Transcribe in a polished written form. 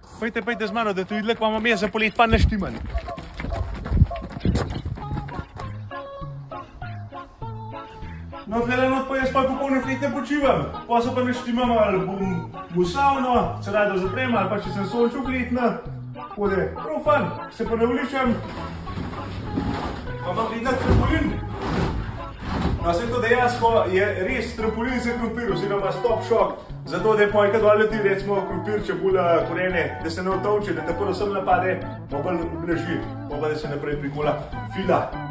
Pojďte z mano, da tu vidíte, mám je za polet fan neštiman. No, tle not pa jaz pa popolno flet ne počivam. Pa se pa neštimam, ali bom v savno, se rado zaprem, ali pa če sem sončil fletna. Tako prav fan, se pa ne uličam. Ampak fletna trampolin. No, se to dejansko je res trampolin za krompir, oziroma stop šok. Zato, da je pojka dol leti, recimo krompir, čebula, korene, da se ne otovče, da te prvo sem napade, pa bolj leži, pa da se naprej prikola fila.